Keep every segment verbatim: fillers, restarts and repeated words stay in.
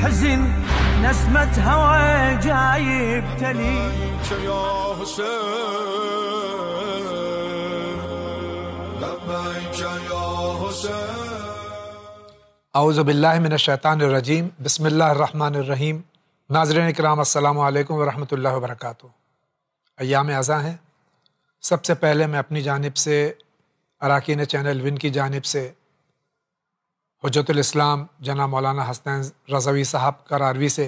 الحزن نسمة هوى جايب تلي يا حسين لبيك يا حسين. اعوذ باللہ من الشیطان الرجیم، بسم اللہ الرحمن الرحیم. ناظرین اکرام، السلام علیکم ورحمۃ اللہ وبرکاتہ. ایام اعزاں ہیں. سب سے پہلے میں اپنی جانب سے، اراکین چینل ون کی جانب سے، حجت الاسلام جناب مولانا حسنین رضوی صاحب کراروی سے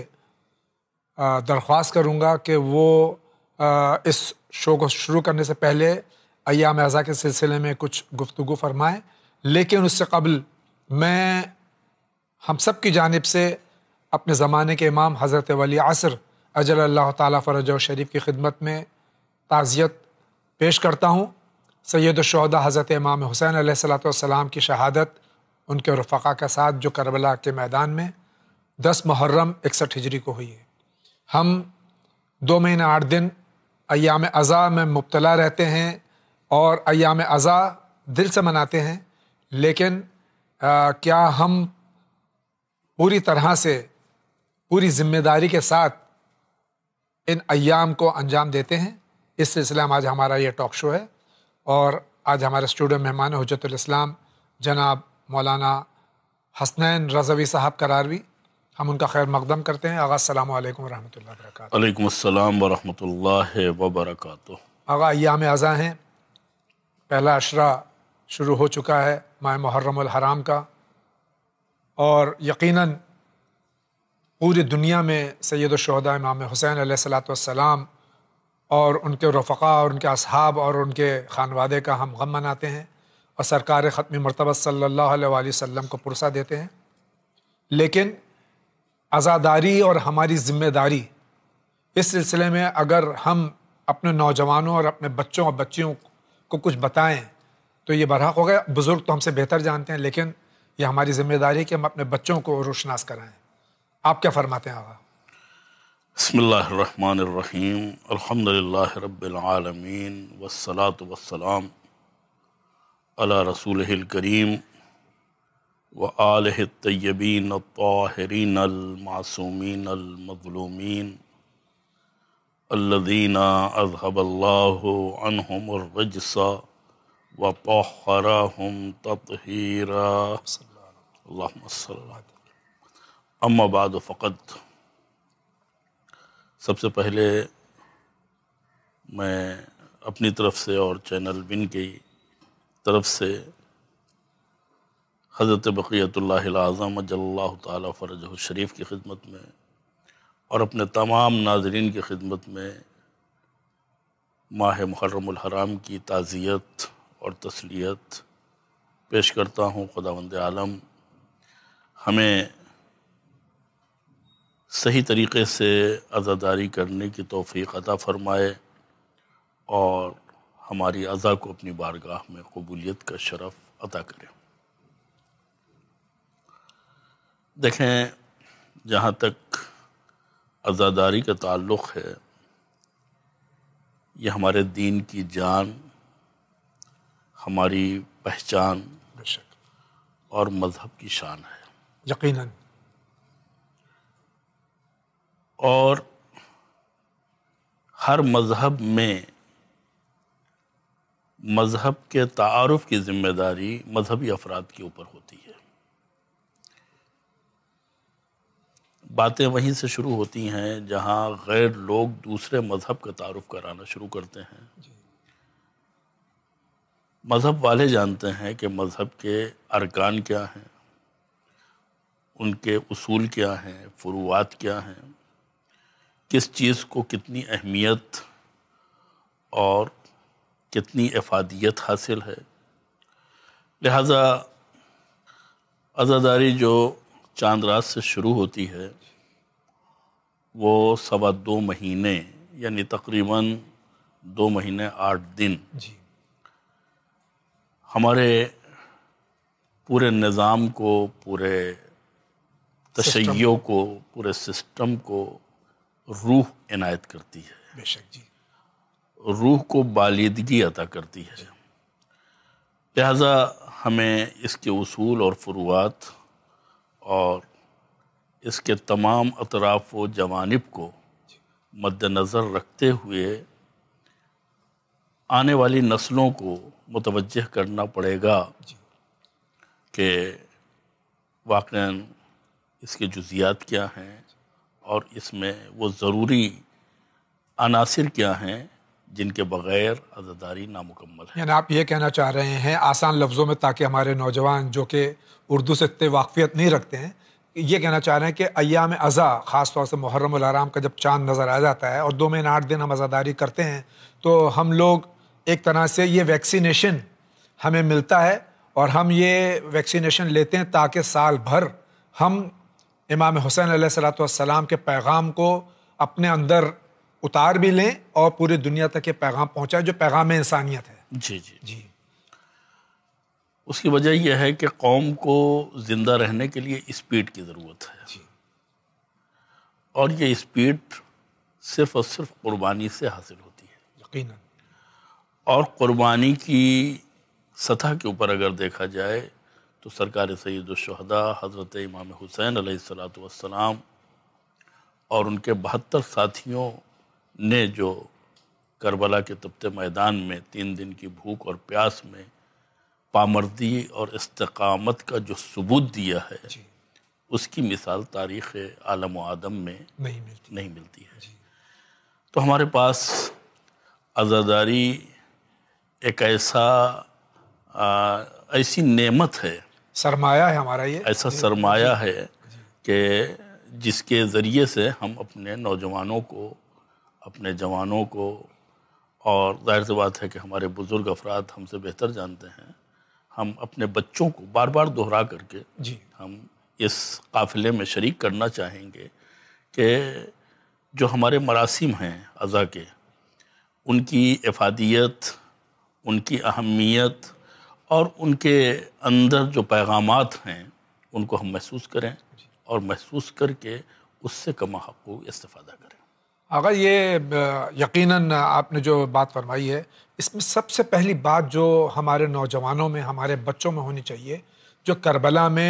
درخواست کروں گا کہ وہ اس شو کو شروع کرنے سے پہلے ایام اعزاں کے سلسلے میں کچھ گفتگو فرمائیں. لیکن اس سے قبل میں ہم سب کی جانب سے اپنے زمانے کے امام حضرت ولی عصر اجل اللہ تعالیٰ فرجہ شریف کی خدمت میں تعزیت پیش کرتا ہوں. سید الشہداء حضرت امام حسین علیہ الصلوۃ والسلام کی شہادت ان کے رفقا کے ساتھ جو کربلا کے میدان میں دس محرم اکسٹھ ہجری کو ہوئی ہے. ہم دو مہینہ آٹھ دن ایام عزا میں مبتلا رہتے ہیں اور ایام عزا دل سے مناتے ہیں، لیکن آ, کیا ہم پوری طرح سے پوری ذمہ داری کے ساتھ ان ایام کو انجام دیتے ہیں؟ اس سلسلے میں آج ہمارا یہ ٹاک شو ہے، اور آج ہمارے اسٹوڈیو مہمان حجت الاسلام جناب مولانا حسنین رضوی صاحب کراروی. ہم ان کا خیر مقدم کرتے ہیں. آغا السلام علیکم ورحمۃ اللہ وبرکاتہ. علیکم السلام ورحمۃ اللہ وبرکاتہ. آغا ایام اعزاں ہیں، پہلا عشرہ شروع ہو چکا ہے ماہ محرم الحرام کا، اور یقیناً پوری دنیا میں سید الشہداء امام حسین علیہ الصلوۃ والسلام اور ان کے رفقا اور ان کے اصحاب اور ان کے خانوادے کا ہم غم مناتے ہیں، اور سرکار ختم مرتبہ صلی اللہ علیہ وآلہ وسلم کو پرسہ دیتے ہیں. لیکن عزاداری اور ہماری ذمہ داری، اس سلسلے میں اگر ہم اپنے نوجوانوں اور اپنے بچوں اور بچیوں کو کچھ بتائیں تو یہ برحق ہوگا. بزرگ تو ہم سے بہتر جانتے ہیں، لیکن یہ ہماری ذمہ داری ہے کہ ہم اپنے بچوں کو روشناس کرائیں. آپ کیا فرماتے ہیں آقا؟ بسم اللہ الرحمن الرحیم. الحمد للہ رب العالمین، والصلاة والسلام علی رسولہ الکریم وآلہ الطیبین الطاہرین المعصومین المظلومین الذین اذہب اللہ عنہم الرجس وطہرہم تطہیرا. اللہم صلی اللہ. اما بعد فقط، سب سے پہلے میں اپنی طرف سے اور چینل ون کی طرف سے حضرت بقیت اللہ العظم اجل اللہ تعالیٰ فرجہ الشریف کی خدمت میں اور اپنے تمام ناظرین کی خدمت میں ماہ محرم الحرام کی تعزیت اور تسلیت پیش کرتا ہوں. خداوند عالم ہمیں صحیح طریقے سے عزاداری کرنے کی توفیق عطا فرمائے اور ہماری عزا کو اپنی بارگاہ میں قبولیت کا شرف عطا کرے. دیکھیں، جہاں تک عزاداری کا تعلق ہے، یہ ہمارے دین کی جان، ہماری پہچان بے شک اور مذہب کی شان ہے. یقیناً. اور ہر مذہب میں مذہب کے تعارف کی ذمہ داری مذہبی افراد کے اوپر ہوتی ہے. باتیں وہیں سے شروع ہوتی ہیں جہاں غیر لوگ دوسرے مذہب کا تعارف کرانا شروع کرتے ہیں. مذہب والے جانتے ہیں کہ مذہب کے ارکان کیا ہیں، ان کے اصول کیا ہیں، فروعات کیا ہیں، کس چیز کو کتنی اہمیت اور کتنی افادیت حاصل ہے. لہذا عزاداری جو چاند رات سے شروع ہوتی ہے وہ سوا دو مہینے یعنی تقریباً دو مہینے آٹھ دن جی ہمارے پورے نظام کو، پورے تشیع کو، پورے سسٹم کو روح عنایت کرتی ہے. بے شک جی. روح کو بالیدگی عطا کرتی ہے. لہذا ہمیں اس کے اصول اور فروعات اور اس کے تمام اطراف و جوانب کو مد نظر رکھتے ہوئے آنے والی نسلوں کو متوجہ کرنا پڑے گا کہ واقعاً اس کے جزیات کیا ہیں اور اس میں وہ ضروری عناصر کیا ہیں جن کے بغیر عزاداری نامکمل ہے. یعنی آپ یہ کہنا چاہ رہے ہیں آسان لفظوں میں، تاکہ ہمارے نوجوان جو کہ اردو سے اتنے واقفیت نہیں رکھتے ہیں، یہ کہنا چاہ رہے ہیں کہ ایام عزا، خاص طور سے محرم الحرام کا جب چاند نظر آ جاتا ہے اور دو مہینے آٹھ دن ہم عزاداری کرتے ہیں، تو ہم لوگ ایک طرح سے یہ ویکسینیشن ہمیں ملتا ہے اور ہم یہ ویکسینیشن لیتے ہیں تاکہ سال بھر ہم امام حسین علیہ الصلوۃ والسلام کے پیغام کو اپنے اندر اتار بھی لیں اور پوری دنیا تک یہ پیغام پہنچائے جو پیغام انسانیت ہے. جی جی جی اس کی وجہ یہ ہے کہ قوم کو زندہ رہنے کے لیے اسپیڈ کی ضرورت ہے. جی اور یہ اسپیڈ صرف اور صرف قربانی سے حاصل ہوتی ہے. یقیناً. اور قربانی کی سطح کے اوپر اگر دیکھا جائے تو سرکار سید الشہداء حضرت امام حسین علیہ الصلوۃ والسلام اور ان کے بہتر ساتھیوں نے جو کربلا کے تپتے میدان میں تین دن کی بھوک اور پیاس میں پامردی اور استقامت کا جو ثبوت دیا ہے، جی اس کی مثال تاریخ عالم و آدم میں نہیں ملتی. نہیں ملتی ہے. جی تو ہمارے پاس عزاداری ایک ایسا آ, ایسی نعمت ہے، سرمایہ ہے ہمارا، یہ ایسا سرمایہ ہے کہ جس کے ذریعے سے ہم اپنے نوجوانوں کو، اپنے جوانوں کو، اور ظاہر سی بات ہے کہ ہمارے بزرگ افراد ہم سے بہتر جانتے ہیں، ہم اپنے بچوں کو بار بار دہرا کر کے جی ہم اس قافلے میں شریک کرنا چاہیں گے کہ جو ہمارے مراسم ہیں عزا کے، ان کی افادیت، ان کی اہمیت اور ان کے اندر جو پیغامات ہیں ان کو ہم محسوس کریں اور محسوس کر کے اس سے کما حقوق استفادہ کریں. اگر یہ یقیناً آپ نے جو بات فرمائی ہے، اس میں سب سے پہلی بات جو ہمارے نوجوانوں میں، ہمارے بچوں میں ہونی چاہیے، جو کربلا میں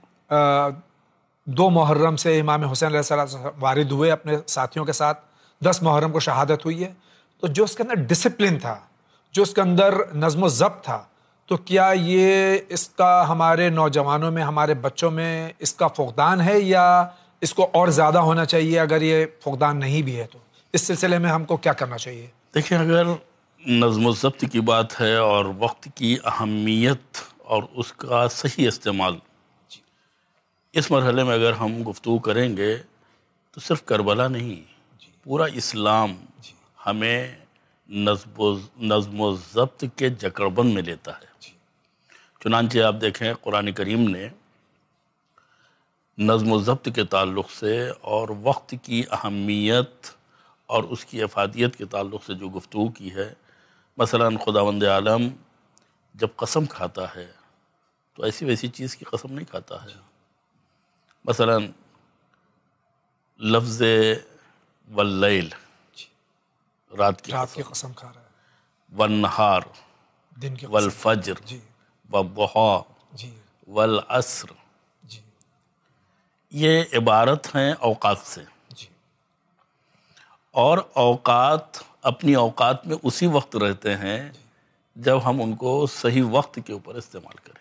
دو محرم سے امام حسین علیہ السلام وارد ہوئے اپنے ساتھیوں کے ساتھ، دس محرم کو شہادت ہوئی ہے، تو جو اس کے اندر ڈسپلن تھا، جو اس کے اندر نظم و ضبط تھا، تو کیا یہ اس کا ہمارے نوجوانوں میں، ہمارے بچوں میں اس کا فقدان ہے یا اس کو اور زیادہ ہونا چاہیے؟ اگر یہ فقدان نہیں بھی ہے تو اس سلسلے میں ہم کو کیا کرنا چاہیے؟ دیکھیں، اگر نظم و ضبط کی بات ہے اور وقت کی اہمیت اور اس کا صحیح استعمال، اس مرحلے میں اگر ہم گفتگو کریں گے تو صرف کربلا نہیں، پورا اسلام ہمیں نظم و نظم و ضبط کے جکڑبند میں لیتا ہے. چنانچہ آپ دیکھیں قرآن کریم نے نظم و ضبط کے تعلق سے اور وقت کی اہمیت اور اس کی افادیت کے تعلق سے جو گفتگو کی ہے، مثلا خداوند عالم جب قسم کھاتا ہے تو ایسی ویسی چیز کی قسم نہیں کھاتا ہے. مثلا لفظ واللیل، رات کی رات کی قسم کھا رہا ہے، والنہار، دن کی قسم، والفجر، جی والضحیٰ، جی والعصر، جی یہ عبارت ہیں اوقات سے. جی اور اوقات اپنی اوقات میں اسی وقت رہتے ہیں جب ہم ان کو صحیح وقت کے اوپر استعمال کریں.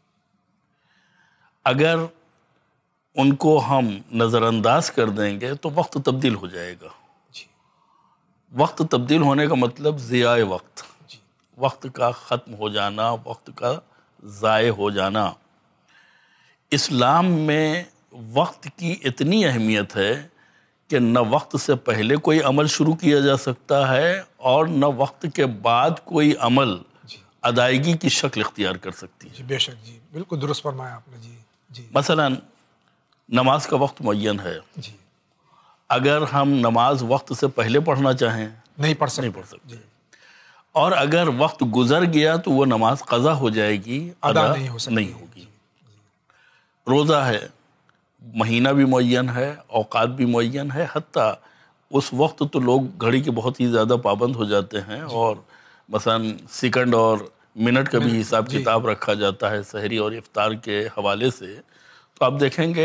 اگر ان کو ہم نظر انداز کر دیں گے تو وقت تبدیل ہو جائے گا. جی وقت تبدیل ہونے کا مطلب ضیاء وقت، جی وقت کا ختم ہو جانا، وقت کا ضائع ہو جانا. اسلام میں وقت کی اتنی اہمیت ہے کہ نہ وقت سے پہلے کوئی عمل شروع کیا جا سکتا ہے اور نہ وقت کے بعد کوئی عمل ادائیگی کی شکل اختیار کر سکتی ہے. جی بے شک، جی بالکل درست فرمایا آپ نے. جی جی مثلا نماز کا وقت معین ہے، جی اگر ہم نماز وقت سے پہلے پڑھنا چاہیں نہیں پڑھ سکتے، نہیں پڑھ سکتے، اور اگر وقت گزر گیا تو وہ نماز قضا ہو جائے گی، ادا نہیں ہو سکتی، نہیں ہوگی. روزہ ہے، مہینہ بھی معین ہے، اوقات بھی معین ہے، حتیٰ اس وقت تو لوگ گھڑی کے بہت ہی زیادہ پابند ہو جاتے ہیں اور مثلا سیکنڈ اور منٹ کا بھی حساب کتاب رکھا جاتا ہے سحری اور افطار کے حوالے سے. تو آپ دیکھیں گے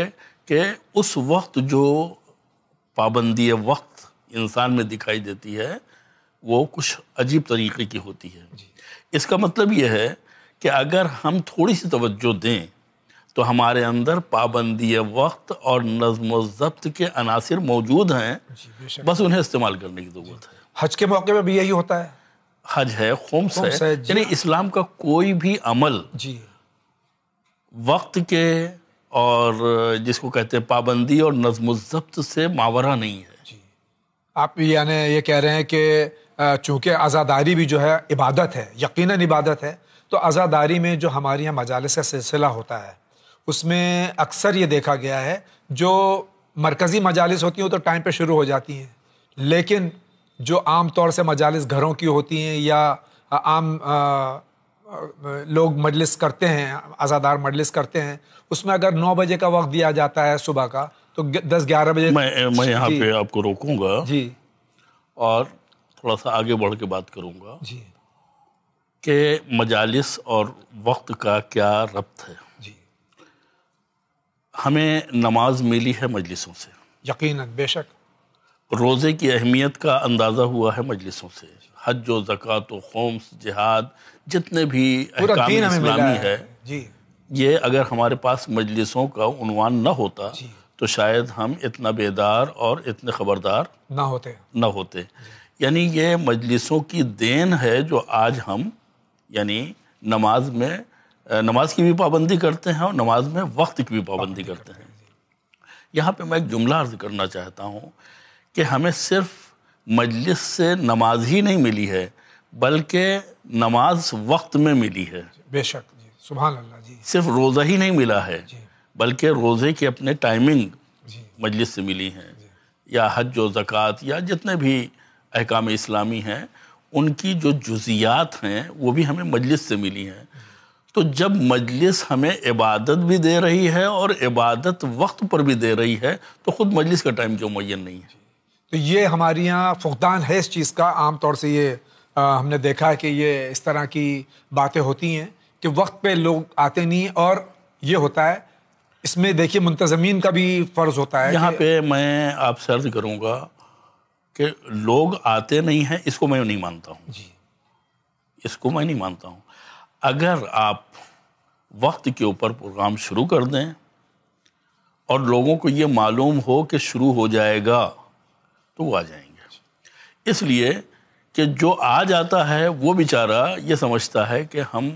کہ اس وقت جو پابندی وقت انسان میں دکھائی دیتی ہے وہ کچھ عجیب طریقے کی ہوتی ہے. اس کا مطلب یہ ہے کہ اگر ہم تھوڑی سی توجہ دیں تو ہمارے اندر پابندی وقت اور نظم و ضبط کے عناصر موجود ہیں, بس انہیں استعمال کرنے کی ضرورت ہے. حج کے موقع پہ بھی یہی ہوتا ہے. حج ہے, خمس خمس ہے, ہے, جی. یعنی اسلام کا کوئی بھی عمل جی وقت کے اور جس کو کہتے ہیں پابندی اور نظم و ضبط سے ماورا نہیں ہے. جی آپ یعنی یہ کہہ رہے ہیں کہ چونکہ عزاداری بھی جو ہے عبادت ہے, یقیناً عبادت ہے, تو عزاداری میں جو ہمارے یہاں مجالس کا سلسلہ ہوتا ہے اس میں اکثر یہ دیکھا گیا ہے جو مرکزی مجالس ہوتی ہیں وہ تو ٹائم پہ شروع ہو جاتی ہیں, لیکن جو عام طور سے مجالس گھروں کی ہوتی ہیں یا عام لوگ مجلس کرتے ہیں, عزادار مجلس کرتے ہیں, اس میں اگر نو بجے کا وقت دیا جاتا ہے صبح کا تو دس گیارہ بجے. میں میں یہاں جی. پہ آپ کو روکوں گا جی اور تھوڑا سا آگے بڑھ کے بات کروں گا جی کہ مجالس اور وقت کا کیا ربط ہے. جی ہمیں نماز ملی ہے مجلسوں سے, یقیناً بے شک. روزے کی اہمیت کا اندازہ ہوا ہے مجلسوں سے. حج و زکوٰۃ و خمس, جہاد, جتنے بھی پورا احکام دین ہمیں ملا اسلامی ہے, جی یہ اگر ہمارے پاس مجلسوں کا عنوان نہ ہوتا جی. تو شاید ہم اتنا بیدار اور اتنے خبردار نہ ہوتے. نہ ہوتے. یعنی یہ مجلسوں کی دین ہے جو آج ہم یعنی نماز میں نماز کی بھی پابندی کرتے ہیں اور نماز میں وقت کی بھی پابندی کرتے ہیں. یہاں پہ میں ایک جملہ عرض کرنا چاہتا ہوں کہ ہمیں صرف مجلس سے نماز ہی نہیں ملی ہے بلکہ نماز وقت میں ملی ہے. بے شک. جی سبحان اللہ. جی صرف روزہ ہی نہیں ملا ہے جی بلکہ روزے کے اپنے ٹائمنگ جی مجلس سے ملی ہیں, یا حج و زکوٰۃ یا جتنے بھی احکام اسلامی ہیں ان کی جو جزیات ہیں وہ بھی ہمیں مجلس سے ملی ہیں. تو جب مجلس ہمیں عبادت بھی دے رہی ہے اور عبادت وقت پر بھی دے رہی ہے تو خود مجلس کا ٹائم کیوں معین نہیں ہے؟ تو یہ ہمارے یہاں فقدان ہے اس چیز کا. عام طور سے یہ آ, ہم نے دیکھا ہے کہ یہ اس طرح کی باتیں ہوتی ہیں کہ وقت پہ لوگ آتے نہیں, اور یہ ہوتا ہے اس میں دیکھیے منتظمین کا بھی فرض ہوتا ہے. یہاں کہ پہ میں آپ سے عرض کروں گا کہ لوگ آتے نہیں ہیں, اس کو میں نہیں مانتا ہوں. جی اس کو میں نہیں مانتا ہوں. اگر آپ وقت کے اوپر پروگرام شروع کر دیں اور لوگوں کو یہ معلوم ہو کہ شروع ہو جائے گا تو وہ آ جائیں گے. اس لیے کہ جو آ جاتا ہے وہ بیچارہ یہ سمجھتا ہے کہ ہم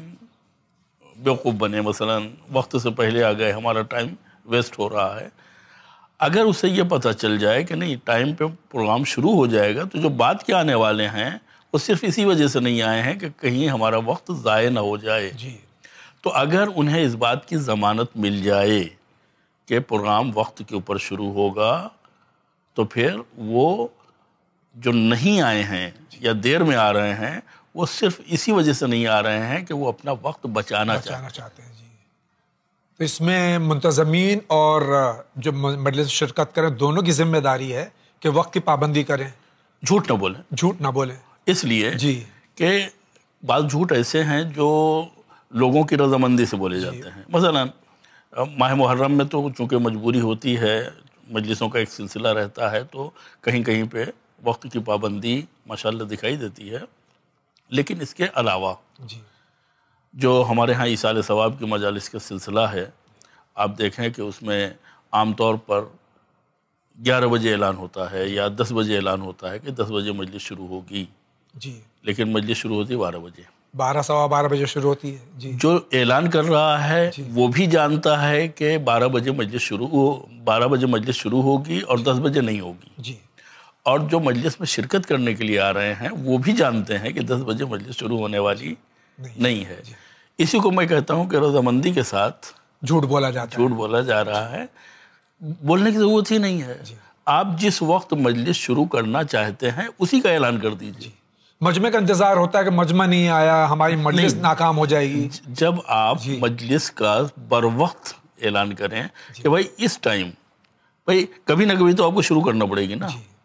بیوقوف بنے, مثلا وقت سے پہلے آ گئے, ہمارا ٹائم ویسٹ ہو رہا ہے. اگر اسے یہ پتہ چل جائے کہ نہیں ٹائم پہ پروگرام شروع ہو جائے گا تو جو بعد کے آنے والے ہیں وہ صرف اسی وجہ سے نہیں آئے ہیں کہ کہیں ہمارا وقت ضائع نہ ہو جائے. جی تو اگر انہیں اس بات کی ضمانت مل جائے کہ پروگرام وقت کے اوپر شروع ہوگا تو پھر وہ جو نہیں آئے ہیں یا دیر میں آ رہے ہیں وہ صرف اسی وجہ سے نہیں آ رہے ہیں کہ وہ اپنا وقت بچانا چاہتے بچانا چاہتے ہیں. جی تو اس میں منتظمین اور جو مجلس شرکت کریں دونوں کی ذمہ داری ہے کہ وقت کی پابندی کریں, جھوٹ نہ بولیں. جھوٹ نہ بولیں. اس لیے جی کہ بعض جھوٹ ایسے ہیں جو لوگوں کی رضامندی سے بولے جاتے ہیں. مثلا ماہ محرم میں تو چونکہ مجبوری ہوتی ہے, مجلسوں کا ایک سلسلہ رہتا ہے تو کہیں کہیں پہ وقت کی پابندی ماشاءاللہ دکھائی دیتی ہے. لیکن اس کے علاوہ جی جو ہمارے ہاں ایصال ثواب کی مجالس کا سلسلہ ہے, آپ دیکھیں کہ اس میں عام طور پر گیارہ بجے اعلان ہوتا ہے یا دس بجے اعلان ہوتا ہے کہ دس بجے مجلس شروع ہوگی, جی لیکن مجلس شروع ہوتی ہے بارہ بجے. بارہ سوا بارہ بجے شروع ہوتی ہے. جی جو اعلان کر رہا ہے جی. وہ بھی جانتا ہے کہ بارہ بجے مجلس شروع ہو بارہ بجے مجلس شروع ہوگی اور دس بجے نہیں ہوگی. جی اور جو مجلس میں شرکت کرنے کے لیے آ رہے ہیں وہ بھی جانتے ہیں کہ دس بجے مجلس شروع ہونے والی نہیں ہے. اسی کو میں کہتا ہوں کہ رضامندی کے ساتھ جھوٹ بولا جاتا جھوٹ بولا جا رہا ہے. بولنے کی ضرورت ہی نہیں ہے. آپ جس وقت مجلس شروع کرنا چاہتے ہیں اسی کا اعلان کر دیجیے. مجمع کا انتظار ہوتا ہے کہ مجمع نہیں آیا, ہماری مجلس ناکام ہو جائے گی. جب آپ مجلس کا بر وقت اعلان کریں کہ بھائی اس ٹائم, بھائی کبھی نہ کبھی تو آپ کو شروع کرنا پڑے گی نا.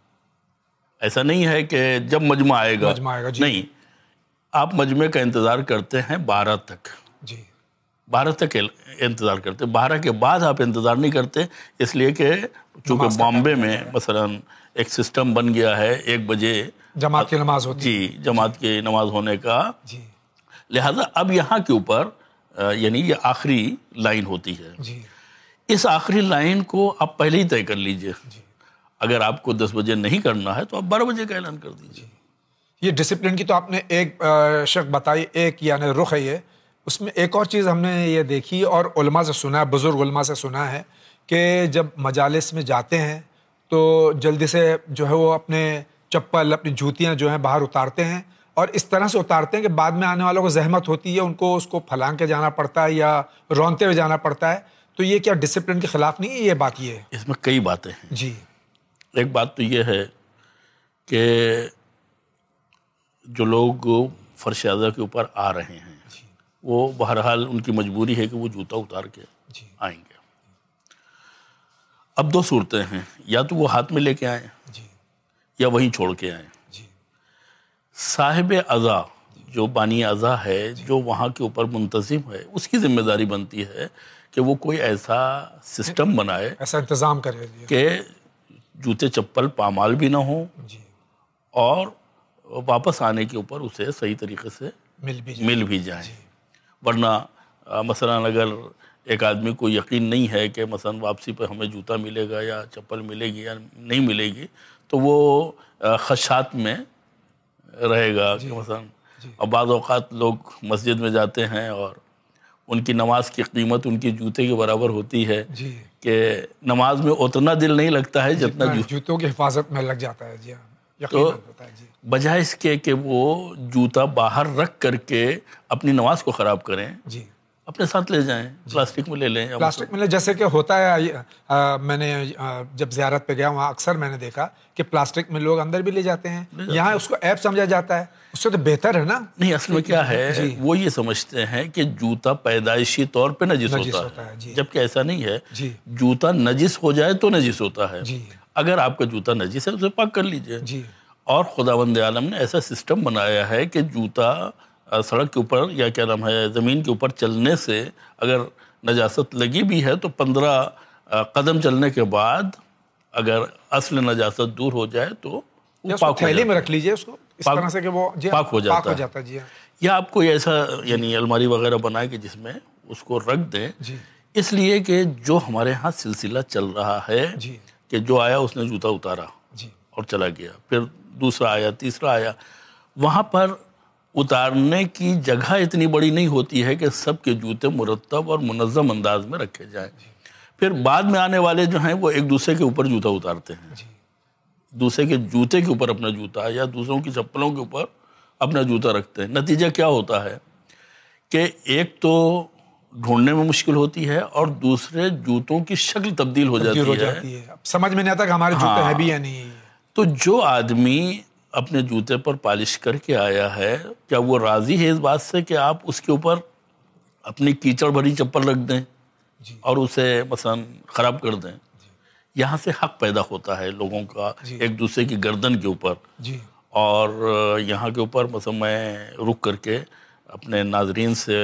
ایسا نہیں ہے کہ جب مجمع آئے گا, مجمع آئے گا. جی نہیں, آپ مجمع کا انتظار کرتے ہیں بارہ تک. جی بارہ تک انتظار کرتے. بارہ کے بعد آپ انتظار نہیں کرتے, اس لیے کہ چونکہ بامبے میں مثلا ایک سسٹم بن گیا ہے ایک بجے جماعت کی نماز ہوتی ہے. جی جماعت کی نماز ہونے کا, جی لہذا اب یہاں کے اوپر یعنی یہ آخری لائن ہوتی ہے. جی اس آخری لائن کو آپ پہلے ہی طے کر لیجئے. اگر آپ کو دس بجے نہیں کرنا ہے تو آپ بارہ بجے کا اعلان کر دیجئے. یہ ڈسپلن کی تو آپ نے ایک شک بتائی, ایک یعنی رخ ہے یہ. اس میں ایک اور چیز ہم نے یہ دیکھی اور علماء سے سنا ہے, بزرگ علماء سے سنا ہے کہ جب مجالس میں جاتے ہیں تو جلدی سے جو ہے وہ اپنے چپل اپنی جوتیاں جو ہیں باہر اتارتے ہیں, اور اس طرح سے اتارتے ہیں کہ بعد میں آنے والوں کو زحمت ہوتی ہے, ان کو اس کو پھلانگ کے جانا پڑتا ہے یا رونتے ہوئے جانا پڑتا ہے. تو یہ کیا ڈسپلن کے خلاف نہیں ہے یہ بات؟ یہ اس میں کئی باتیں ہیں. جی ایک بات تو یہ ہے کہ جو لوگ فرش اعضاء کے اوپر آ رہے ہیں وہ بہرحال ان کی مجبوری ہے کہ وہ جوتا اتار کے آئیں گے. اب دو صورتیں ہیں, یا تو وہ ہاتھ میں لے کے آئیں یا وہیں چھوڑ کے آئیں. صاحب اعضاء جو بانی اعضاء ہے جو وہاں کے اوپر منتظم ہے, اس کی ذمہ داری بنتی ہے کہ وہ کوئی ایسا سسٹم بنائے, ایسا انتظام کرے کہ جوتے چپل پامال بھی نہ ہوں اور واپس آنے کے اوپر اسے صحیح طریقے سے مل بھی مل بھی جائیں. ورنہ مثلا اگر ایک آدمی کو یقین نہیں ہے کہ مثلا واپسی پہ ہمیں جوتا ملے گا یا چپل ملے گی یا نہیں ملے گی, تو وہ خدشات میں رہے گا کہ مثلا اب بعض اوقات لوگ مسجد میں جاتے ہیں اور ان کی نماز کی قیمت ان کی جوتے کے برابر ہوتی ہے کہ نماز میں اتنا دل نہیں لگتا ہے جتنا جوتوں کی حفاظت میں لگ جاتا ہے. جی تو بجائے اس کے کہ وہ جوتا باہر رکھ کر کے اپنی نماز کو خراب کریں, جی اپنے ساتھ لے جائیں, پلاسٹک میں لے لیں. پلاسٹک میں لے, جیسے کہ ہوتا ہے, میں نے جب زیارت پہ گیا وہاں اکثر میں نے دیکھا کہ پلاسٹک میں لوگ اندر بھی لے جاتے ہیں. یہاں اس کو ایپ سمجھا جاتا ہے, اس سے تو بہتر ہے نا. نہیں, اصل میں کیا ہے, وہ یہ سمجھتے ہیں کہ جوتا پیدائشی طور پہ نجس ہوتا ہے, جبکہ ایسا نہیں ہے. جوتا نجس ہو جائے تو نجس ہوتا ہے. اگر آپ کا جوتا نجس ہے اسے پاک کر لیجئے. اور خداوند عالم نے ایسا سسٹم بنایا ہے کہ جوتا سڑک کے اوپر یا کیا نام ہے زمین کے اوپر چلنے سے اگر نجاست لگی بھی ہے تو پندرہ قدم چلنے کے بعد اگر اصل نجاست دور ہو جائے تو پاک تھیلی میں رکھ لیجئے اس کو اس طرح سے کہ وہ پاک ہو جاتا ہے. یا آپ کوئی ایسا یعنی الماری وغیرہ بنائے کہ جس میں اس کو رکھ دیں, اس لیے کہ جو ہمارے ہاں سلسلہ چل رہا ہے کہ جو آیا اس نے جوتا اتارا اور چلا گیا, پھر دوسرا آیا, تیسرا آیا, وہاں پر اتارنے کی جگہ اتنی بڑی نہیں ہوتی ہے کہ سب کے جوتے مرتب اور منظم انداز میں رکھے جائیں. پھر بعد میں آنے والے جو ہیں وہ ایک دوسرے کے اوپر جوتا اتارتے ہیں, دوسرے کے جوتے کے اوپر اپنا جوتا یا دوسروں کی چپلوں کے اوپر اپنا جوتا رکھتے ہیں. نتیجہ کیا ہوتا ہے کہ ایک تو ڈھونڈنے میں مشکل ہوتی ہے اور دوسرے جوتوں کی شکل تبدیل ہو جاتی ہے, سمجھ میں نہیں آتا کہ ہمارے جوتے ہیں بھی یا نہیں. تو جو آدمی اپنے جوتے پر پالش کر کے آیا ہے, کیا وہ راضی ہے اس بات سے کہ آپ اس کے اوپر اپنی کیچڑ بھری چپل رکھ دیں اور اسے مثلا خراب کر دیں؟ یہاں سے حق پیدا ہوتا ہے لوگوں کا ایک دوسرے کی گردن کے اوپر. اور یہاں کے اوپر مثلا میں رک کر کے اپنے ناظرین سے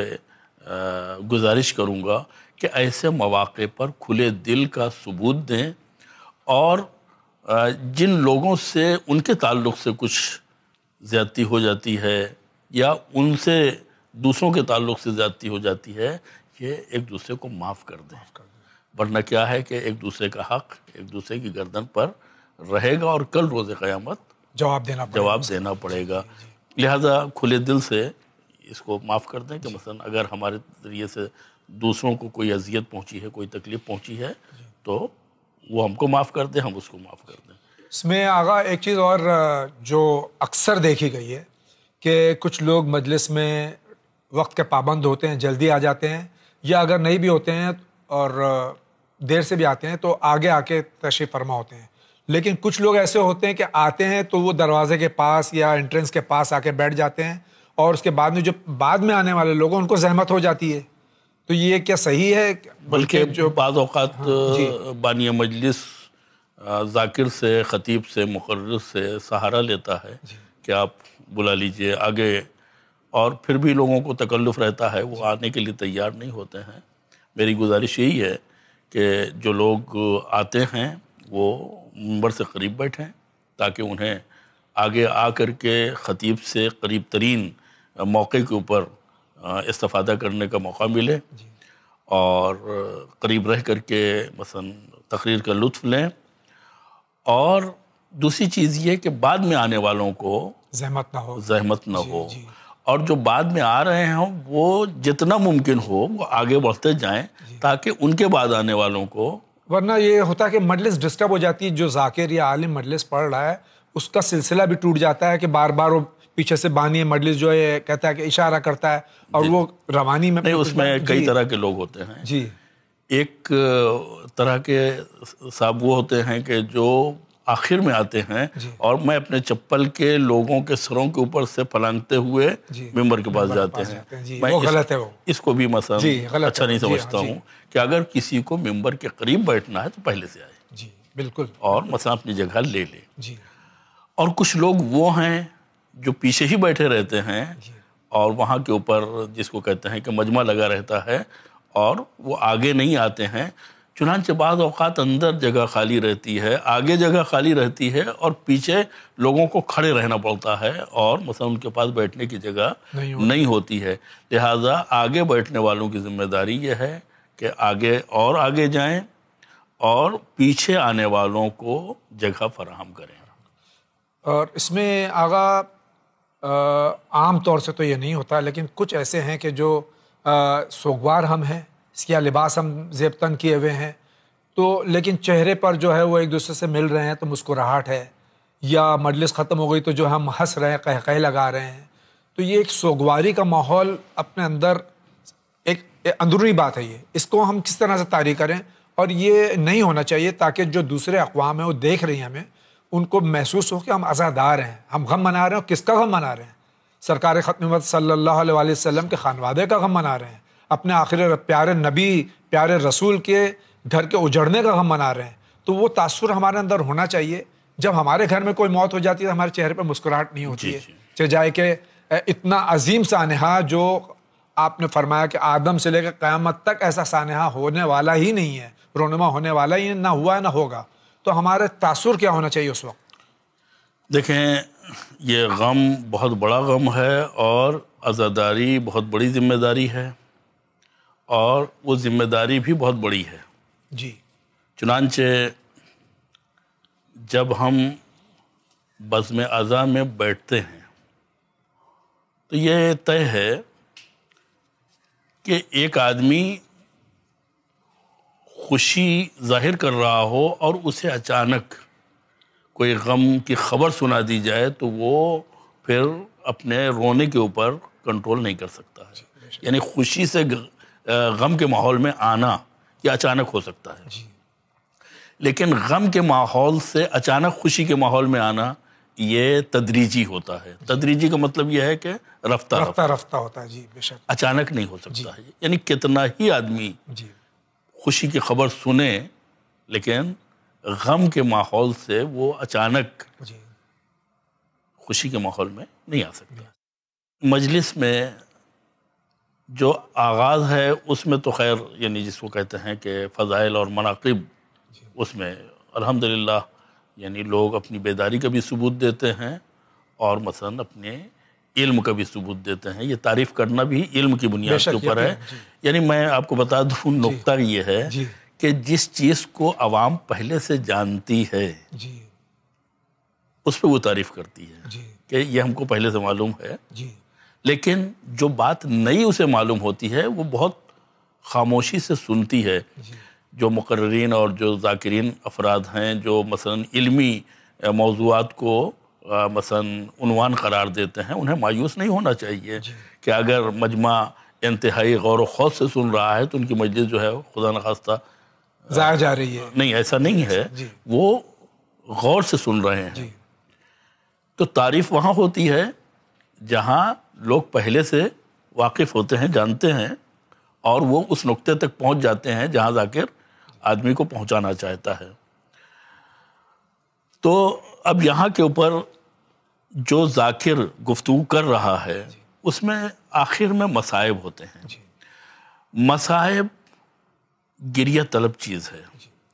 گزارش کروں گا کہ ایسے مواقع پر کھلے دل کا ثبوت دیں, اور جن لوگوں سے ان کے تعلق سے کچھ زیادتی ہو جاتی ہے یا ان سے دوسروں کے تعلق سے زیادتی ہو جاتی ہے, یہ ایک دوسرے کو معاف کر دیں. ورنہ کیا ہے کہ ایک دوسرے کا حق ایک دوسرے کی گردن پر رہے گا اور کل روز قیامت جواب دینا پڑے جواب دینا پڑے گا. لہذا کھلے دل سے اس کو معاف کر دیں کہ مثلا اگر ہمارے ذریعے سے دوسروں کو کوئی اذیت پہنچی ہے, کوئی تکلیف پہنچی ہے, تو وہ ہم کو معاف کر دیں, ہم اس کو معاف کر دیں. اس میں آغا ایک چیز اور جو اکثر دیکھی گئی ہے کہ کچھ لوگ مجلس میں وقت کے پابند ہوتے ہیں, جلدی آ جاتے ہیں, یا اگر نہیں بھی ہوتے ہیں اور دیر سے بھی آتے ہیں تو آگے آ کے تشریف فرما ہوتے ہیں. لیکن کچھ لوگ ایسے ہوتے ہیں کہ آتے ہیں تو وہ دروازے کے پاس یا انٹرنس کے پاس آ کے بیٹھ جاتے ہیں, اور اس کے بعد میں جو بعد میں آنے والے لوگوں ان کو زحمت ہو جاتی ہے. تو یہ کیا صحیح ہے؟ بلکہ جو بعض اوقات بانی مجلس ذاکر سے, خطیب سے, مقرر سے سہارا لیتا ہے کہ آپ بلا لیجئے, آگے اور پھر بھی لوگوں کو تکلف رہتا ہے, وہ آنے کے لیے تیار نہیں ہوتے ہیں. میری گزارش یہی ہے کہ جو لوگ آتے ہیں وہ منبر سے قریب بیٹھیں تاکہ انہیں آگے آ کر کے خطیب سے قریب ترین موقع کے اوپر استفادہ کرنے کا موقع ملے اور قریب رہ کر کے مثلا تقریر کا لطف لیں. اور دوسری چیز یہ کہ بعد میں آنے والوں کو زحمت نہ ہو زحمت نہ ہو اور جو بعد میں آ رہے ہیں وہ جتنا ممکن ہو وہ آگے بڑھتے جائیں تاکہ ان کے بعد آنے والوں کو, ورنہ یہ ہوتا ہے کہ مجلس ڈسٹرب ہو جاتی ہے. جو ذاکر یا عالم مجلس پڑھ رہا ہے اس کا سلسلہ بھی ٹوٹ جاتا ہے کہ بار بار وہ پیچھے سے بانی مجلس جو ہے کہتا ہے کہ اشارہ کرتا ہے اور وہ روانی میں نہیں, اس میں کئی طرح کے لوگ ہوتے ہیں. جی ایک طرح کے صاحب وہ ہوتے ہیں کہ جو آخر میں آتے ہیں اور میں اپنے چپل کے لوگوں کے سروں کے اوپر سے پھلانگتے ہوئے ممبر کے پاس جاتے ہیں. میں اس کو بھی مثلا اچھا نہیں سمجھتا ہوں کہ اگر کسی کو ممبر کے قریب بیٹھنا ہے تو پہلے سے آئے جی بالکل اور مثلا اپنی جگہ لے لے. جی اور کچھ لوگ وہ ہیں جو پیچھے ہی بیٹھے رہتے ہیں اور وہاں کے اوپر جس کو کہتے ہیں کہ مجمع لگا رہتا ہے اور وہ آگے نہیں آتے ہیں. چنانچہ بعض اوقات اندر جگہ خالی رہتی ہے, آگے جگہ خالی رہتی ہے اور پیچھے لوگوں کو کھڑے رہنا پڑتا ہے اور مثلا ان کے پاس بیٹھنے کی جگہ نہیں ہوتی ہے. لہٰذا آگے بیٹھنے والوں کی ذمہ داری یہ ہے کہ آگے اور آگے جائیں اور پیچھے آنے والوں کو جگہ فراہم کریں. اور اس میں آغا عام طور سے تو یہ نہیں ہوتا, لیکن کچھ ایسے ہیں کہ جو سوگوار ہم ہیں, سیاہ لباس ہم زیب تن کیے ہوئے ہیں, تو لیکن چہرے پر جو ہے وہ ایک دوسرے سے مل رہے ہیں تو مسکراہٹ ہے, یا مجلس ختم ہو گئی تو جو ہم ہنس رہے ہیں, قہقہے لگا رہے ہیں. تو یہ ایک سوگواری کا ماحول اپنے اندر ایک اندرونی بات ہے. یہ اس کو ہم کس طرح سے طاری کریں, اور یہ نہیں ہونا چاہیے تاکہ جو دوسرے اقوام ہیں وہ دیکھ رہی ہیں ہمیں, ان کو محسوس ہو کہ ہم عزادار ہیں, ہم غم منا رہے ہیں. اور کس کا غم منا رہے ہیں؟ سرکار ختم امت صلی اللہ علیہ وآلہ وسلم کے خانوادے کا غم منا رہے ہیں, اپنے آخر پیارے نبی پیارے رسول کے گھر کے اجڑنے کا غم منا رہے ہیں. تو وہ تاثر ہمارے اندر ہونا چاہیے. جب ہمارے گھر میں کوئی موت ہو جاتی ہے ہمارے چہرے پہ مسکراہٹ نہیں ہوتی ہے, چاہے جائے کہ اتنا عظیم سانحہ جو آپ نے فرمایا کہ آدم سے لے کر قیامت تک ایسا سانحہ ہونے والا ہی نہیں ہے, رونما ہونے والا ہی نہ ہوا ہے نہ ہوگا. تو ہمارے تاثر کیا ہونا چاہیے اس وقت؟ دیکھیں, یہ غم بہت بڑا غم ہے اور عزاداری بہت بڑی ذمہ داری ہے, اور وہ ذمہ داری بھی بہت بڑی ہے. جی چنانچہ جب ہم بزم عزا میں بیٹھتے ہیں تو یہ طے ہے کہ ایک آدمی خوشی ظاہر کر رہا ہو اور اسے اچانک کوئی غم کی خبر سنا دی جائے تو وہ پھر اپنے رونے کے اوپر کنٹرول نہیں کر سکتا ہے. یعنی خوشی سے غم کے ماحول میں آنا یہ اچانک ہو سکتا ہے, لیکن غم کے ماحول سے اچانک خوشی کے ماحول میں آنا یہ تدریجی ہوتا ہے. تدریجی کا مطلب یہ ہے کہ رفتہ رفتہ رفتہ ہوتا ہے. جی بے شک, اچانک نہیں ہو سکتا ہے. یعنی کتنا ہی آدمی جی خوشی کی خبر سنے لیکن غم کے ماحول سے وہ اچانک جی خوشی کے ماحول میں نہیں آ سکتا. مجلس میں جو آغاز ہے اس میں تو خیر یعنی جس کو کہتے ہیں کہ فضائل اور مناقب, اس میں الحمدللہ یعنی لوگ اپنی بیداری کا بھی ثبوت دیتے ہیں اور مثلا اپنے علم کا بھی ثبوت دیتے ہیں. یہ تعریف کرنا بھی علم کی بنیاد کے اوپر ہے. یعنی میں آپ کو بتا دوں نقطہ یہ ہے کہ جس چیز کو عوام پہلے سے جانتی ہے جی اس پہ وہ تعریف کرتی ہے جی کہ یہ ہم کو پہلے سے معلوم ہے. جی لیکن جو بات نئی اسے معلوم ہوتی ہے وہ بہت خاموشی سے سنتی ہے. جو مقررین اور جو ذاکرین افراد ہیں جو مثلا علمی موضوعات کو مثلا عنوان قرار دیتے ہیں, انہیں مایوس نہیں ہونا چاہیے کہ اگر مجمع انتہائی غور و خوض سے سن رہا ہے تو ان کی مجلس جو ہے خدا نخواستہ ضائع جا رہی ہے. نہیں, ایسا نہیں ہے, وہ غور سے سن رہے ہیں. تو تعریف وہاں ہوتی ہے جہاں لوگ پہلے سے واقف ہوتے ہیں, جانتے ہیں, اور وہ اس نقطے تک پہنچ جاتے ہیں جہاں ذاکر آدمی کو پہنچانا چاہتا ہے. تو اب یہاں کے اوپر جو ذاکر گفتگو کر رہا ہے اس میں آخر میں مصائب ہوتے ہیں. مصائب گریہ طلب چیز ہے.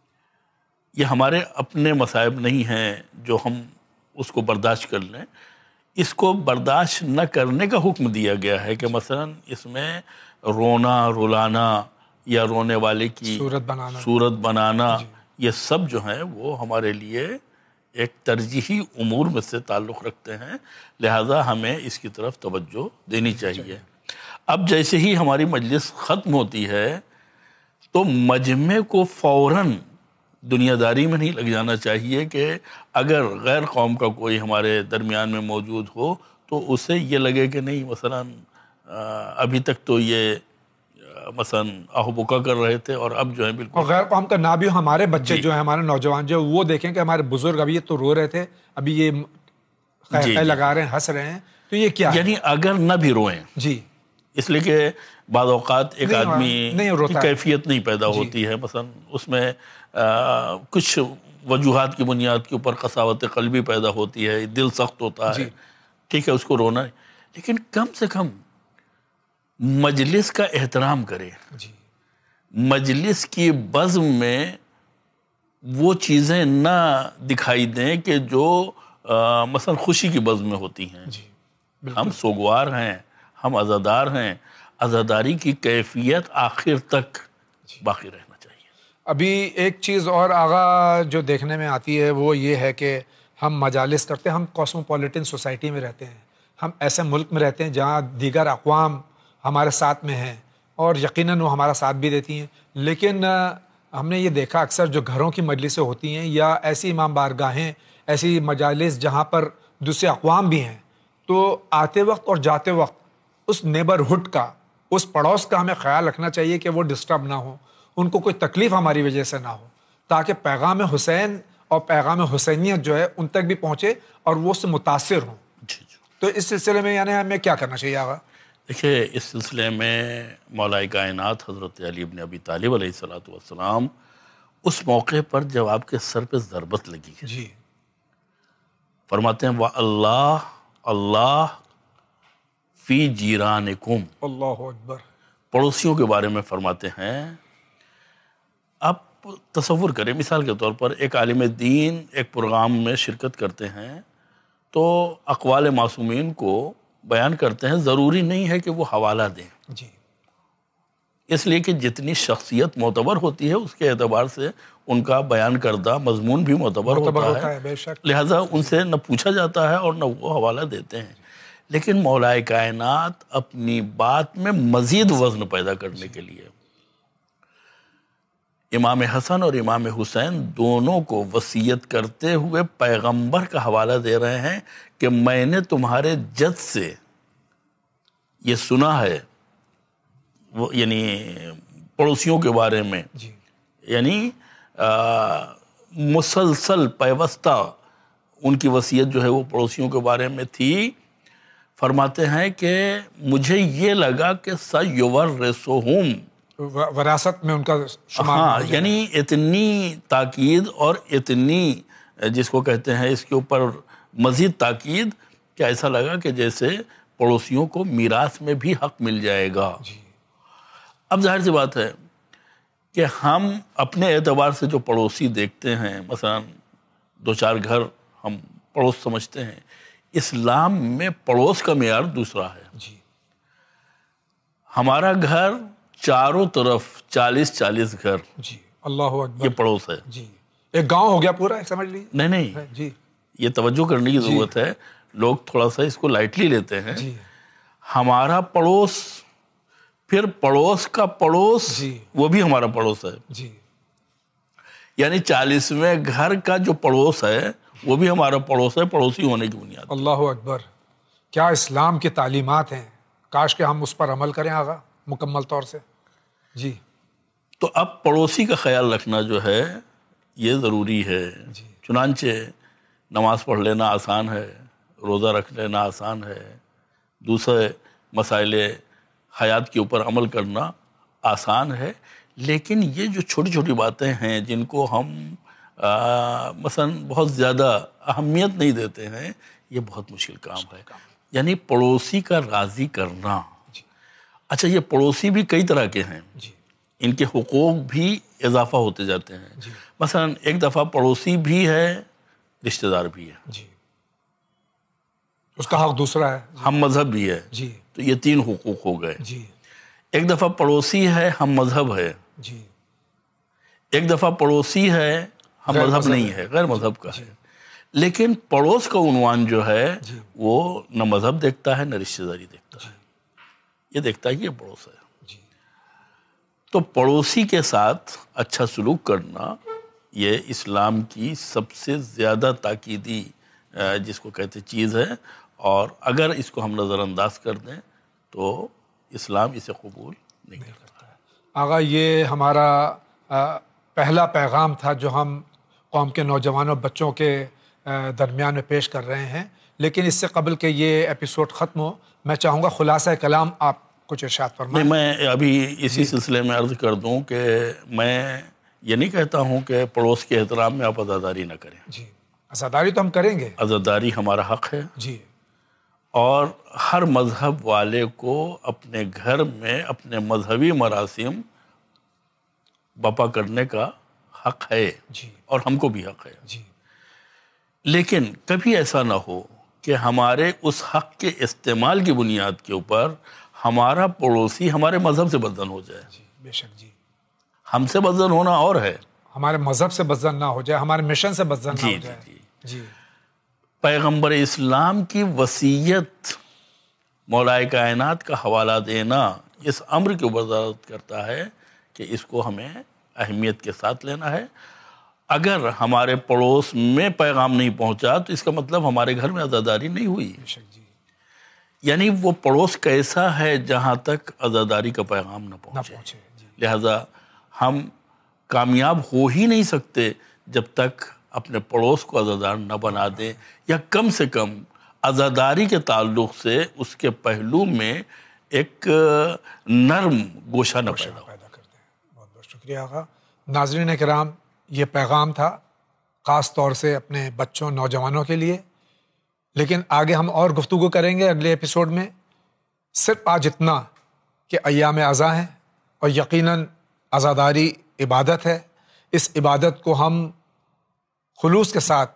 یہ ہمارے اپنے مصائب نہیں ہیں جو ہم اس کو برداشت کر لیں. اس کو برداشت نہ کرنے کا حکم دیا گیا ہے کہ مثلا اس میں رونا رلانا یا رونے والے کی صورت بنانا صورت بنانا یہ سب جو ہیں وہ ہمارے لیے ایک ترجیحی امور میں سے تعلق رکھتے ہیں. لہذا ہمیں اس کی طرف توجہ دینی چاہیے. اب جیسے ہی ہماری مجلس ختم ہوتی ہے تو مجمع کو فوراً دنیا داری میں نہیں لگ جانا چاہیے کہ اگر غیر قوم کا کوئی ہمارے درمیان میں موجود ہو تو اسے یہ لگے کہ نہیں مثلا ابھی تک تو یہ مثلا آہو بکا کر رہے تھے اور اب جو ہے بالکل غیر قوم کا نہ بھی ہمارے بچے جو ہیں ہمارے نوجوان جو وہ دیکھیں کہ ہمارے بزرگ ابھی یہ تو رو رہے تھے ابھی یہ قہقہے لگا رہے ہیں ہنس رہے ہیں تو یہ کیا ہے؟ یعنی اگر نہ بھی روئیں جی اس لیے کہ بعض اوقات ایک آدمی کی کیفیت نہیں پیدا ہوتی ہے. مثلا اس میں کچھ وجوہات کی بنیاد کے اوپر قساوت قلبی پیدا ہوتی ہے, دل سخت ہوتا ہے, ٹھیک ہے اس کو رونا ہے, لیکن کم سے کم مجلس کا احترام کرے. مجلس کی بزم میں وہ چیزیں نہ دکھائی دیں کہ جو مثلا خوشی کی بزم میں ہوتی ہیں. ہم سوگوار ہیں, ہم عزادار ہیں, عزاداری کی کیفیت آخر تک باقی رہنا چاہیے. ابھی ایک چیز اور آغا جو دیکھنے میں آتی ہے وہ یہ ہے کہ ہم مجالس کرتے ہیں, ہم کاسموپولیٹن سوسائٹی میں رہتے ہیں, ہم ایسے ملک میں رہتے ہیں جہاں دیگر اقوام ہمارے ساتھ میں ہیں اور یقیناً وہ ہمارا ساتھ بھی دیتی ہیں, لیکن ہم نے یہ دیکھا اکثر جو گھروں کی مجلسیں ہوتی ہیں یا ایسی امام بارگاہیں, ایسی مجالس جہاں پر دوسرے اقوام بھی ہیں, تو آتے وقت اور جاتے وقت اس نیبرہڈ کا, اس پڑوس کا ہمیں خیال رکھنا چاہیے کہ وہ ڈسٹرب نہ ہو, ان کو کوئی تکلیف ہماری وجہ سے نہ ہو, تاکہ پیغام حسین اور پیغام حسینیت جو ہے ان تک بھی پہنچے اور وہ اس سے متاثر ہوں. تو اس سلسلے میں یعنی ہمیں کیا کرنا چاہیے آغا؟ دیکھیے اس سلسلے میں مولا کائنات حضرت علی بن ابی طالب علیہ الصلوۃ والسلام اس موقع پر جب آپ کے سر پہ ضربت لگی ہے جی فرماتے ہیں وَاللَّهُ اللہ فی جیرانکم, اللہ اکبر, پڑوسیوں کے بارے میں فرماتے ہیں. آپ تصور کریں مثال کے طور پر ایک عالم دین ایک پروگرام میں شرکت کرتے ہیں تو اقوال معصومین کو بیان کرتے ہیں, ضروری نہیں ہے کہ وہ حوالہ دیں, جی اس لیے کہ جتنی شخصیت معتبر ہوتی ہے اس کے اعتبار سے ان کا بیان کردہ مضمون بھی معتبر ہوتا ہے, بے شک. لہذا ان سے نہ پوچھا جاتا ہے اور نہ وہ حوالہ دیتے ہیں. لیکن مولا کائنات اپنی بات میں مزید وزن پیدا کرنے کے لیے امام حسن اور امام حسین دونوں کو وصیت کرتے ہوئے پیغمبر کا حوالہ دے رہے ہیں کہ میں نے تمہارے جد سے یہ سنا ہے, وہ یعنی پڑوسیوں کے بارے میں, جی یعنی مسلسل پیوستہ ان کی وصیت جو ہے وہ پڑوسیوں کے بارے میں تھی. فرماتے ہیں کہ مجھے یہ لگا کہ سیورثہم, وراثت میں ان کا شمار, ہاں یعنی اتنی تاکید اور اتنی جس کو کہتے ہیں اس کے اوپر مزید تاکید کہ ایسا لگا کہ جیسے پڑوسیوں کو میراث میں بھی حق مل جائے گا. اب ظاہر سی بات ہے کہ ہم اپنے اعتبار سے جو پڑوسی دیکھتے ہیں, مثلا دو چار گھر ہم پڑوس سمجھتے ہیں, اسلام میں پڑوس کا معیار دوسرا ہے. جی ہمارا گھر چاروں طرف چالیس چالیس گھر, جی اللہ اکبر, یہ پڑوس ہے. جی ایک گاؤں ہو گیا پورا, سمجھ لیجیے. نہیں نہیں جی یہ توجہ کرنے کی ضرورت ہے, لوگ تھوڑا سا اس کو لائٹلی لیتے ہیں. جی ہمارا پڑوس, پھر پڑوس کا پڑوس, جی وہ بھی ہمارا پڑوس ہے. جی یعنی چالیسویں گھر کا جو پڑوس ہے وہ بھی ہمارا پڑوس ہے, پڑوسی ہونے کی بنیاد. اللہ اکبر, کیا اسلام کی تعلیمات ہیں, کاش کہ ہم اس پر عمل کریں آغا مکمل طور سے. جی تو اب پڑوسی کا خیال رکھنا جو ہے یہ ضروری ہے. جی چنانچہ نماز پڑھ لینا آسان ہے, روزہ رکھ لینا آسان ہے, دوسرے مسائل حیات کے اوپر عمل کرنا آسان ہے, لیکن یہ جو چھوٹی چھوٹی باتیں ہیں جن کو ہم مثلا بہت زیادہ اہمیت نہیں دیتے ہیں, یہ بہت مشکل کام ہے. یعنی پڑوسی کا راضی کرنا. اچھا یہ پڑوسی بھی کئی طرح کے ہیں, ان کے حقوق بھی اضافہ ہوتے جاتے ہیں. مثلا ایک دفعہ پڑوسی بھی ہے, رشتہ دار بھی ہے, جی اس کا حق دوسرا ہے, ہم مذہب بھی ہے, جی تو یہ تین حقوق ہو گئے. جی ایک دفعہ پڑوسی ہے, ہم مذہب ہے. جی ایک دفعہ پڑوسی ہے, ہم غیر مذہب مذہب نہیں ہے, غیر مذہب کا ہے. لیکن پڑوس کا عنوان جو ہے وہ نہ مذہب دیکھتا ہے نہ رشتہ داری دیکھتا ہے, یہ دیکھتا ہے یہ پڑوس ہے. تو پڑوسی کے ساتھ اچھا سلوک کرنا یہ اسلام کی سب سے زیادہ تاکیدی جس کو کہتے چیز ہے, اور اگر اس کو ہم نظر انداز کر دیں تو اسلام اسے قبول نہیں کرتا ہے. آغا یہ ہمارا پہلا پیغام تھا جو ہم قوم کے نوجوانوں بچوں کے درمیان میں پیش کر رہے ہیں, لیکن اس سے قبل کہ یہ ایپیسوڈ ختم ہو میں چاہوں گا خلاصہ کلام آپ کچھ ارشاد فرمائیں. میں ابھی اسی سلسلے میں عرض کر دوں کہ میں یہ نہیں کہتا ہوں کہ پڑوس کے احترام میں آپ عزاداری نہ کریں. جی عزاداری تو ہم کریں گے, عزاداری ہمارا حق ہے. جی اور ہر مذہب والے کو اپنے گھر میں اپنے مذہبی مراسم بپا کرنے کا حق ہے, جی اور ہم کو بھی حق ہے. جی لیکن کبھی ایسا نہ ہو کہ ہمارے اس حق کے استعمال کی بنیاد کے اوپر ہمارا پڑوسی ہمارے مذہب سے بدزن ہو جائے. جی بے شک, جی ہم سے بدزن ہونا اور ہے, ہمارے مذہب سے بدزن نہ ہو جائے, ہمارے مشن سے بدزن نہ جی ہو جائے. جی جی پیغمبر اسلام کی وصیت مولا کائنات کا حوالہ دینا اس امر کے اوپر دلالت کرتا ہے کہ اس کو ہمیں اہمیت کے ساتھ لینا ہے. اگر ہمارے پڑوس میں پیغام نہیں پہنچا تو اس کا مطلب ہمارے گھر میں عزاداری نہیں ہوئی. بے شک, جی یعنی وہ پڑوس کیسا ہے جہاں تک عزاداری کا پیغام نہ نہ پہنچے. پہنچے. جی لہذا ہم کامیاب ہو ہی نہیں سکتے جب تک اپنے پڑوس کو عزادار نہ بنا دیں, یا کم سے کم عزاداری کے تعلق سے اس کے پہلو میں ایک نرم گوشہ نہ پیدا ہو. پیدا کرتے ہیں. بہت بہت شکریہ آقا. ناظرین کرام, یہ پیغام تھا خاص طور سے اپنے بچوں نوجوانوں کے لیے, لیکن آگے ہم اور گفتگو کریں گے اگلے ایپیسوڈ میں. صرف آج اتنا کہ ایام ازاں ہیں اور یقیناً عزاداری عبادت ہے. اس عبادت کو ہم خلوص کے ساتھ,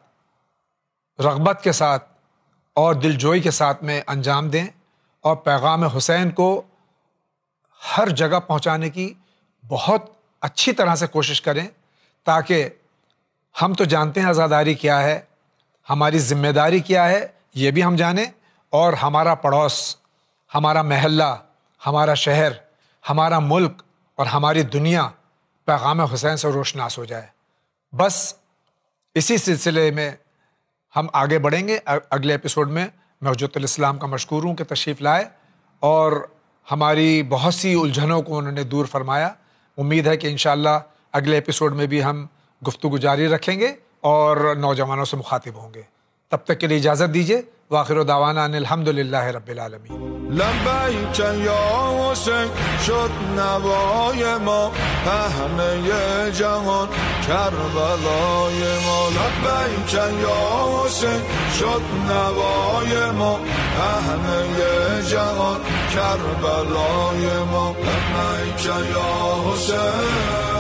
رغبت کے ساتھ اور دلجوئی کے ساتھ میں انجام دیں, اور پیغام حسین کو ہر جگہ پہنچانے کی بہت اچھی طرح سے کوشش کریں, تاکہ ہم تو جانتے ہیں عزاداری کیا ہے, ہماری ذمہ داری کیا ہے یہ بھی ہم جانیں, اور ہمارا پڑوس, ہمارا محلہ, ہمارا شہر, ہمارا ملک اور ہماری دنیا پیغام حسین سے روشناس ہو جائے. بس اسی سلسلے میں ہم آگے بڑھیں گے. اگلے ایپیسوڈ میں میں حجت الاسلام کا مشکور ہوں کہ تشریف لائے اور ہماری بہت سی الجھنوں کو انہوں نے دور فرمایا. امید ہے کہ انشاءاللہ اگلے ایپیسوڈ میں بھی ہم گفتگو جاری رکھیں گے اور نوجوانوں سے مخاطب ہوں گے. تب تک کے لیے اجازت دیجیے. وآخر دعوانا ان الحمدللہ رب العالمین. لبیک یا حسین شد نوای ما پهنه جهان کربلای ما. لبیک یا حسین شد نوای ما پهنه جهان کربلای ما. لبیک یا حسین